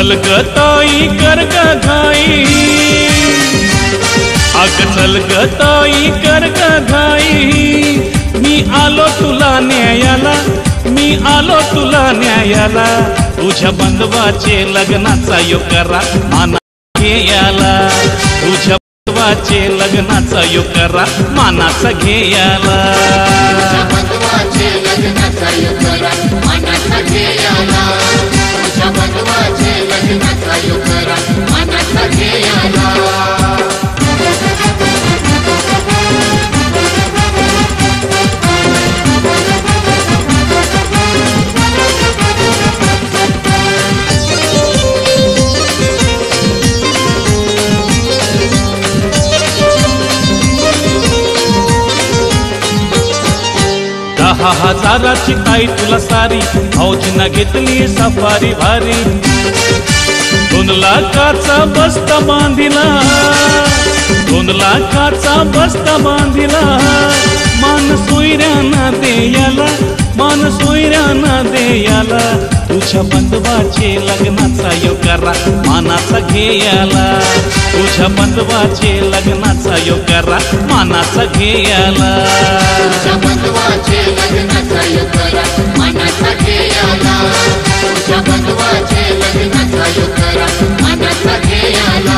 चल ग ताई कर ग घाई, अग चल ग ताई कर ग घाई, मी आलो तुला न्यायाला, मी आलो तुला न्यायाला, तुझ्या बंधवाचे लग्नाचा योग करा माना घेयाला, तुझ्या बंधवाचे लग्नाचा योग करा मानाचा घेयाला, तुझ्या बंधवाचे लग्नाचा योग करा मानाचा घेयाला, तुझ्या बंधवाचे लग्नाचा योग करा मानाचा घेयाला। दहा हजाराची ताई तुला सारी, भाऊजींना घेतली सफारी भारी, 2 लाखाचा बस्ता बांधिला, 2 लाखाचा बस्ता बांधिला, मान सोयऱ्यांना देयाला, मान सोयऱ्यांना देयाला, तुझ्या बंधवाचे लग्नाचा योग करा मानाचा घेयाला, तुझ्या बंधवाचे लग्नाचा योग करा मानाचा घेयाला, तुझ्या बंधवाचे लग्नाचा योग करा मानाचा घेयाला, तुझ्या बंधवाचे लग्नाचा योग करा मानाचा घेयाला।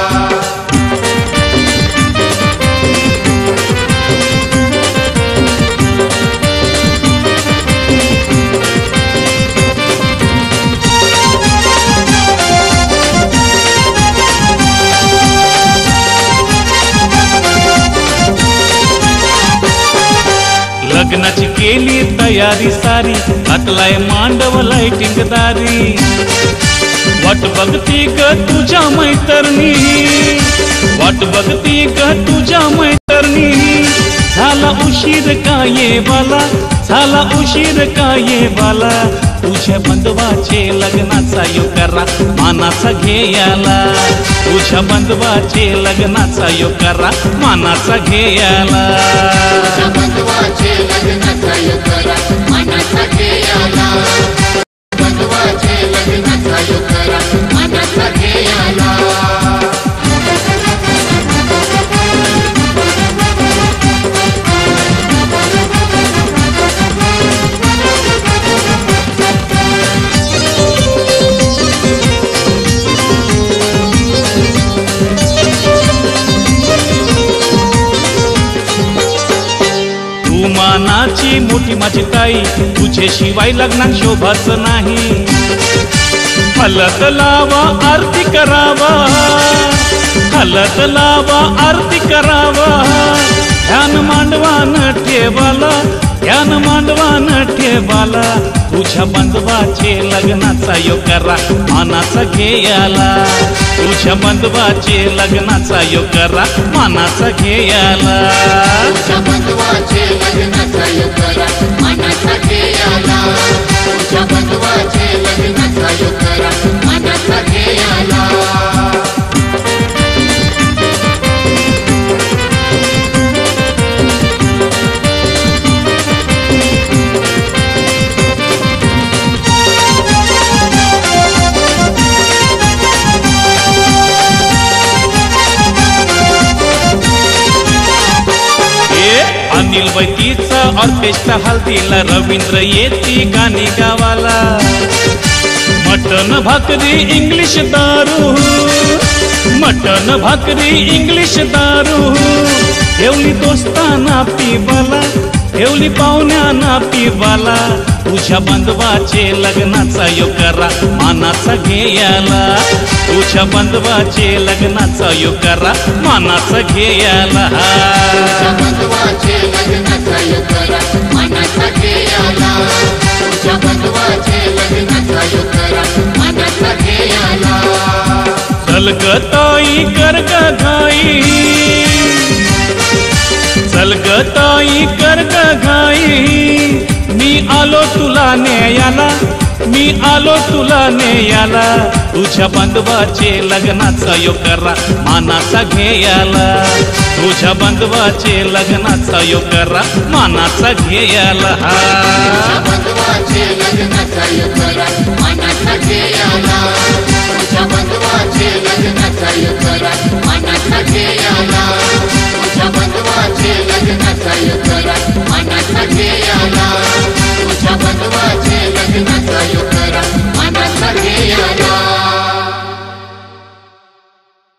लग्नाची केली तयारी सारी, घातलाय मांडव लाइटिंग दारी, वाट बघती ग तुझ्या मैत्रिणी, वाट बघती ग तुझ्या मैत्रिणी, झाला उशीर का ये बाला, झाला उशीर का ये बाला, तुझ्या बंधवाचे लग्नाचा योग करा मानाचा घेयाला, तुझ्या बंधवाचे लग्नाचा योग करा मानाचा घेयाला, तुझ्या बंधवाचे लग्नाचा योग करा मानाचा घेयाला, बंधवाचे लग्नाचा योग करा मानाचा घेयाला। मानाची मोठी माझी ताई, तुझ्याशिवाय लग्नात शोभाच नाही, हलत लावा आरती करावा, हलत लावा आरती करावा, ध्यान मांडवान ठेवाला, ध्यान मांडवान ठेवाला, तुझ्या बंधवाचे लग्नाचा योग करा मानाचा घेयाला, तुझ्या बंधवाचे लग्नाचा योग करा मानाचा घेयाला, तुझ्या बंधवाचे लग्नाचा योग करा मानाचा घेयाला, तुझ्या बंधवाचे लग्नाचा योग करा मानाचा घेयाला। अनिल वैतीचा ऑर्केस्ट्रा हल्दीला, रवींद्र येती गाणी गावाला, मटन भाकरी इंग्लिश दारू, मटन भाकरी इंग्लिश दारू, ठेवली दोस्ताना पिवाला, ठेवली पाहुण्यांना पिवाला, तुझ्या बंधवाचे लग्नाचा योग करा मानाचा घेयाला, तुझ्या बंधवाचे लग्नाचा योग करा मानाचा घेयाला, तुझ्या बंधवाचे लग्नाचा योग करा मानाचा घेयाला, तुझ्या बंधवाचे लग्नाचा योग करा मानाचा घेयाला। चल ग ताई कर ग घाई, चल ग ताई कर ग घाई, मी आलो तुला न्यायाला, मी आलो तुला न्यायाला, तुझ्या बंधवाचे लग्नाचा योग करा मानाचा घेयाला, तुझ्या बंधवाचे लग्नाचा योग करा मानाचा घेयाला, तुझ्या बंधवाचे लग्नाचा योग करा मानाचा घेयाला। तुझ्या बंधवाचे लग्नाचा युकरा मनातला खेळाला